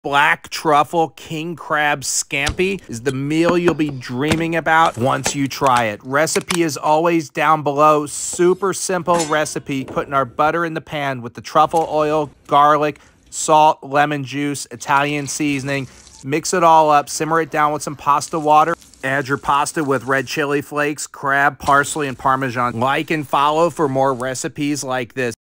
Black truffle king crab scampi is the meal you'll be dreaming about once you try it. Recipe is always down below. Super simple recipe. Putting our butter in the pan with the truffle oil, garlic, salt, lemon juice, Italian seasoning. Mix it all up. Simmer it down with some pasta water. Add your pasta with red chili flakes, crab, parsley, and Parmesan. Like and follow for more recipes like this.